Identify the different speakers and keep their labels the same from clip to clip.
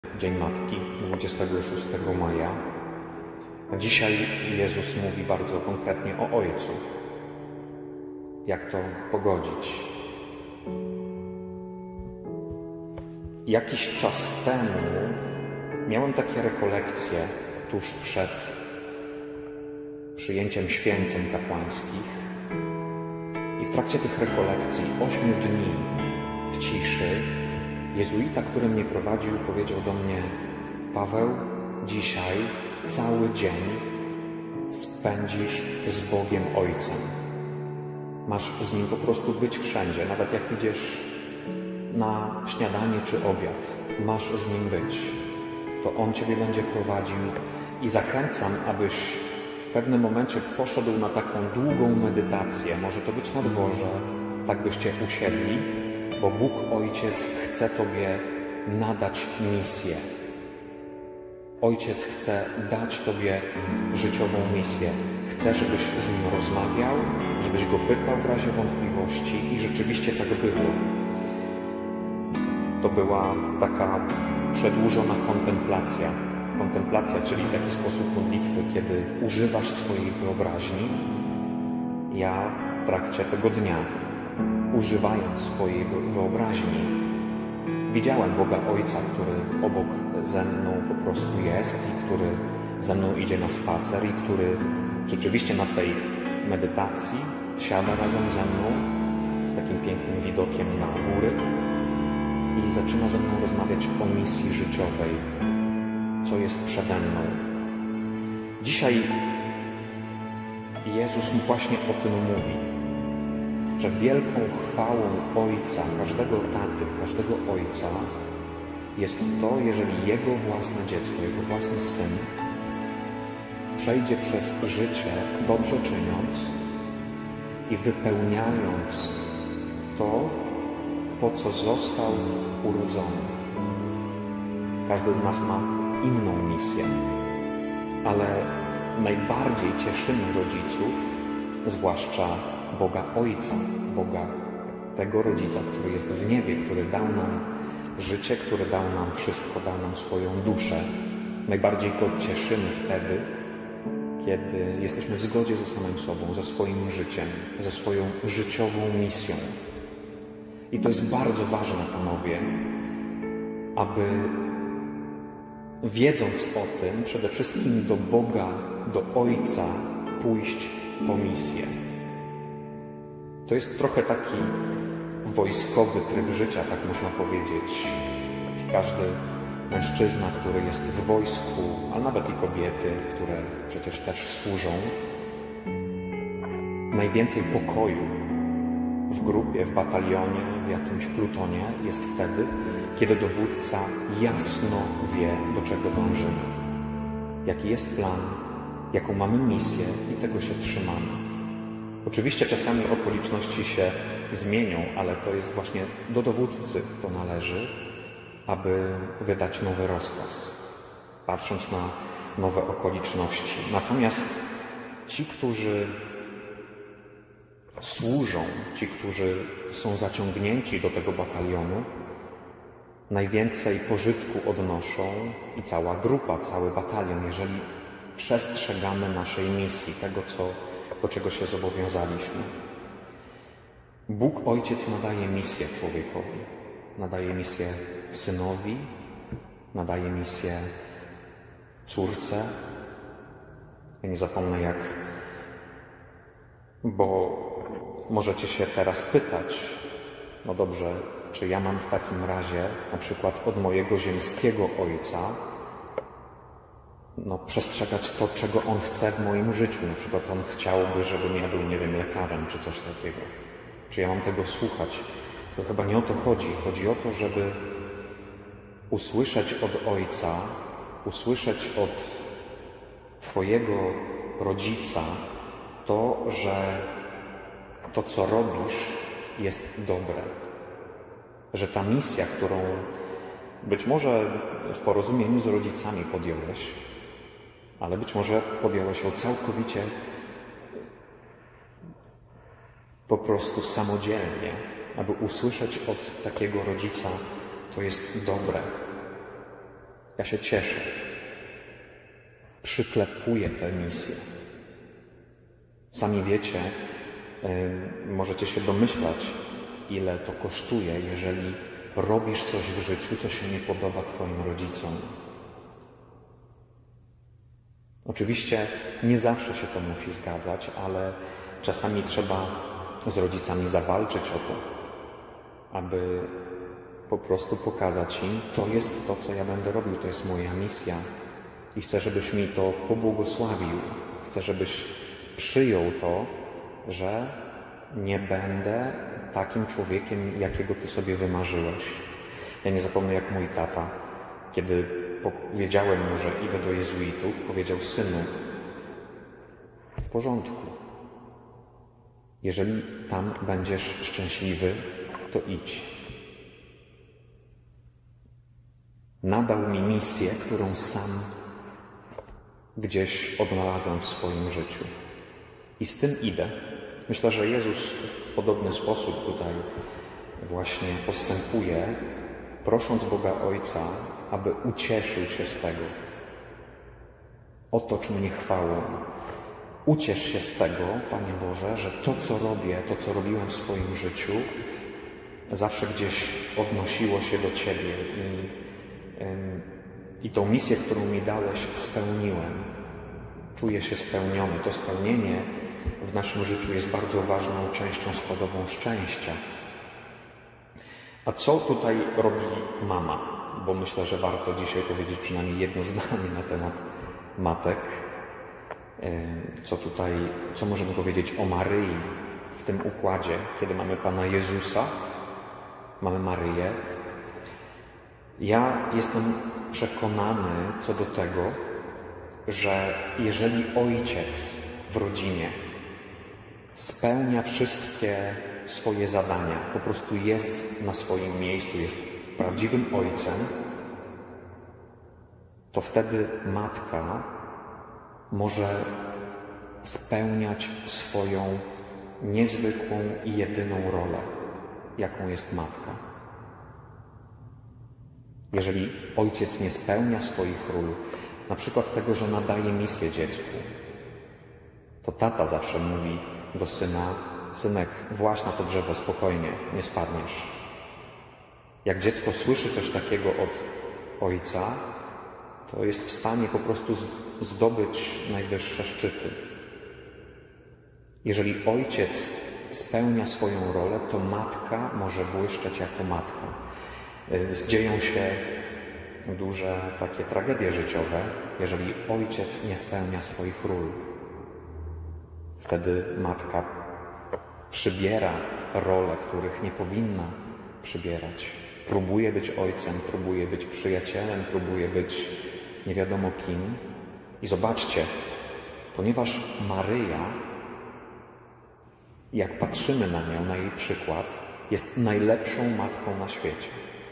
Speaker 1: Dzień Matki, 26 maja. A dzisiaj Jezus mówi bardzo konkretnie o Ojcu. Jak to pogodzić? Jakiś czas temu miałem takie rekolekcje tuż przed przyjęciem święceń kapłańskich i w trakcie tych rekolekcji 8 dni w ciszy jezuita, który mnie prowadził, powiedział do mnie: Paweł, dzisiaj cały dzień spędzisz z Bogiem Ojcem. Masz z Nim po prostu być wszędzie, nawet jak idziesz na śniadanie czy obiad. Masz z Nim być. To On Ciebie będzie prowadził i zachęcam, abyś w pewnym momencie poszedł na taką długą medytację. Może to być na dworze, tak byście usiedli, bo Bóg Ojciec chce Tobie nadać misję. Ojciec chce dać Tobie życiową misję. Chce, żebyś z Nim rozmawiał, żebyś Go pytał w razie wątpliwości i rzeczywiście tak było. To była taka przedłużona kontemplacja. Kontemplacja, czyli taki sposób modlitwy, kiedy używasz swojej wyobraźni. Ja w trakcie tego dnia, używając swojej wyobraźni, widziałem Boga Ojca, który obok ze mną po prostu jest i który ze mną idzie na spacer i który rzeczywiście na tej medytacji siada razem ze mną z takim pięknym widokiem na góry i zaczyna ze mną rozmawiać o misji życiowej, co jest przede mną. Dzisiaj Jezus mi właśnie o tym mówi, że wielką chwałą Ojca, każdego taty, każdego ojca jest to, jeżeli jego własne dziecko, jego własny syn przejdzie przez życie dobrze czyniąc i wypełniając to, po co został urodzony. Każdy z nas ma inną misję, ale najbardziej cieszymy rodziców, zwłaszcza Boga Ojca, Boga tego rodzica, który jest w niebie, który dał nam życie, który dał nam wszystko, dał nam swoją duszę. Najbardziej Go cieszymy wtedy, kiedy jesteśmy w zgodzie ze samym sobą, ze swoim życiem, ze swoją życiową misją. I to jest bardzo ważne, panowie, aby wiedząc o tym, przede wszystkim do Boga, do Ojca pójść po misję. To jest trochę taki wojskowy tryb życia, tak można powiedzieć. Każdy mężczyzna, który jest w wojsku, a nawet i kobiety, które przecież też służą, najwięcej pokoju w grupie, w batalionie, w jakimś plutonie jest wtedy, kiedy dowódca jasno wie, do czego dążymy, jaki jest plan, jaką mamy misję i tego się trzymamy. Oczywiście czasami okoliczności się zmienią, ale to jest właśnie do dowódcy to należy, aby wydać nowy rozkaz, patrząc na nowe okoliczności. Natomiast ci, którzy służą, ci, którzy są zaciągnięci do tego batalionu, najwięcej pożytku odnoszą i cała grupa, cały batalion, jeżeli przestrzegamy naszej misji, tego, do czego się zobowiązaliśmy. Bóg Ojciec nadaje misję człowiekowi, nadaje misję synowi, nadaje misję córce. Ja nie zapomnę bo możecie się teraz pytać, no dobrze, czy ja mam w takim razie, na przykład od mojego ziemskiego Ojca, przestrzegać to, czego On chce w moim życiu. Na przykład On chciałby, żebym ja był, nie wiem, lekarzem czy coś takiego. Czy ja mam tego słuchać? To chyba nie o to chodzi. Chodzi o to, żeby usłyszeć od Ojca, usłyszeć od Twojego rodzica to, że to, co robisz, jest dobre. Że ta misja, którą być może w porozumieniu z rodzicami podjąłeś, ale być może podjąłeś ją całkowicie po prostu samodzielnie, aby usłyszeć od takiego rodzica, to jest dobre. Ja się cieszę. Przyklepuję tę misję. Sami wiecie, możecie się domyślać, ile to kosztuje, jeżeli robisz coś w życiu, co się nie podoba Twoim rodzicom. Oczywiście nie zawsze się to musi zgadzać, ale czasami trzeba z rodzicami zawalczyć o to, aby po prostu pokazać im, to jest to, co ja będę robił, to jest moja misja i chcę, żebyś mi to pobłogosławił. Chcę, żebyś przyjął to, że nie będę takim człowiekiem, jakiego Ty sobie wymarzyłeś. Ja nie zapomnę, jak mój tata, kiedy powiedziałem mu, że idę do jezuitów, powiedział: synu, w porządku. Jeżeli tam będziesz szczęśliwy, to idź. Nadał mi misję, którą sam gdzieś odnalazłem w swoim życiu. I z tym idę. Myślę, że Jezus w podobny sposób tutaj właśnie postępuje, prosząc Boga Ojca, aby ucieszył się z tego. Otocz mnie chwałą. Uciesz się z tego, Panie Boże, że to, co robię, to, co robiłem w swoim życiu, zawsze gdzieś odnosiło się do Ciebie i tą misję, którą mi dałeś, spełniłem. Czuję się spełniony. To spełnienie w naszym życiu jest bardzo ważną częścią składową szczęścia. A co tutaj robi mama? Bo myślę, że warto dzisiaj powiedzieć przynajmniej jedno zdanie na temat matek. Co możemy powiedzieć o Maryi w tym układzie, kiedy mamy Pana Jezusa, mamy Maryję. Ja jestem przekonany co do tego, że jeżeli ojciec w rodzinie spełnia wszystkie swoje zadania, po prostu jest na swoim miejscu, jest prawdziwym ojcem, to wtedy matka może spełniać swoją niezwykłą i jedyną rolę, jaką jest matka. Jeżeli ojciec nie spełnia swoich ról, na przykład tego, że nadaje misję dziecku, to tata zawsze mówi do syna: synek, właź na to drzewo spokojnie, nie spadniesz. Jak dziecko słyszy coś takiego od ojca, to jest w stanie po prostu zdobyć najwyższe szczyty. Jeżeli ojciec spełnia swoją rolę, to matka może błyszczeć jako matka. Dzieją się duże takie tragedie życiowe, jeżeli ojciec nie spełnia swoich ról. Wtedy matka przybiera role, których nie powinna przybierać. Próbuje być ojcem, próbuje być przyjacielem, próbuje być nie wiadomo kim. I zobaczcie, ponieważ Maryja, jak patrzymy na nią, na jej przykład, jest najlepszą matką na świecie.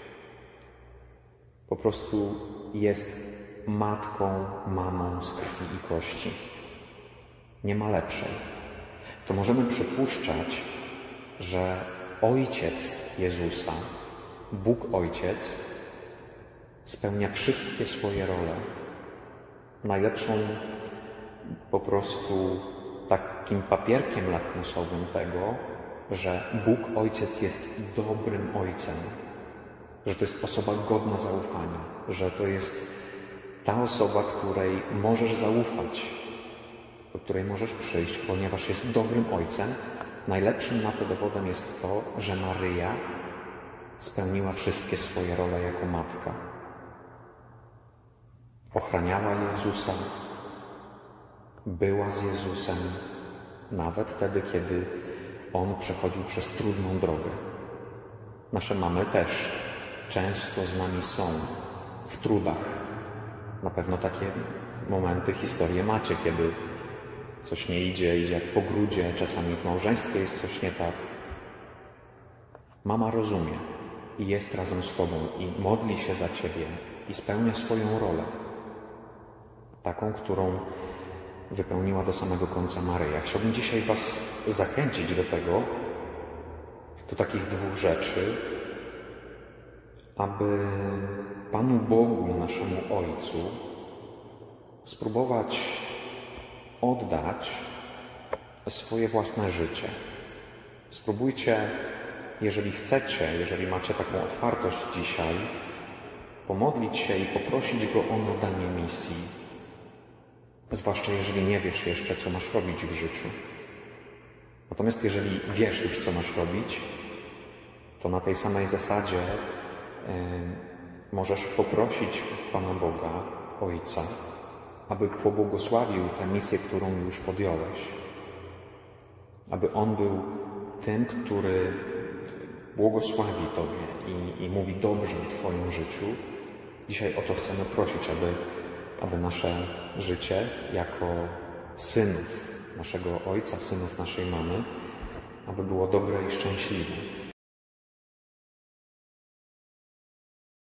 Speaker 1: Po prostu jest matką, mamą z krwi i kości. Nie ma lepszej. To możemy przypuszczać, że Ojciec Jezusa, Bóg Ojciec, spełnia wszystkie swoje role. Najlepszą po prostu takim papierkiem lakmusowym tego, że Bóg Ojciec jest dobrym Ojcem, że to jest osoba godna zaufania, że to jest ta osoba, której możesz zaufać, do której możesz przyjść, ponieważ jest dobrym Ojcem. Najlepszym na to dowodem jest to, że Maryja spełniła wszystkie swoje role jako matka. Ochraniała Jezusa, była z Jezusem, nawet wtedy, kiedy On przechodził przez trudną drogę. Nasze mamy też często z nami są w trudach. Na pewno takie momenty, historie macie, kiedy coś nie idzie jak po grudzie, czasami w małżeństwie jest coś nie tak. Mama rozumie i jest razem z Tobą i modli się za Ciebie i spełnia swoją rolę. Taką, którą wypełniła do samego końca Maryja. Chciałbym dzisiaj Was zachęcić do tego, do takich dwóch rzeczy, aby Panu Bogu, naszemu Ojcu, spróbować oddać swoje własne życie. Spróbujcie, jeżeli chcecie, jeżeli macie taką otwartość dzisiaj, pomodlić się i poprosić Go o nadanie misji. Zwłaszcza jeżeli nie wiesz jeszcze, co masz robić w życiu. Natomiast jeżeli wiesz już, co masz robić, to na tej samej zasadzie możesz poprosić Pana Boga, Ojca, aby pobłogosławił tę misję, którą już podjąłeś. Aby On był tym, który błogosławi Tobie i mówi dobrze o Twoim życiu. Dzisiaj o to chcemy prosić, aby nasze życie jako synów naszego Ojca, synów naszej mamy, aby było dobre i szczęśliwe.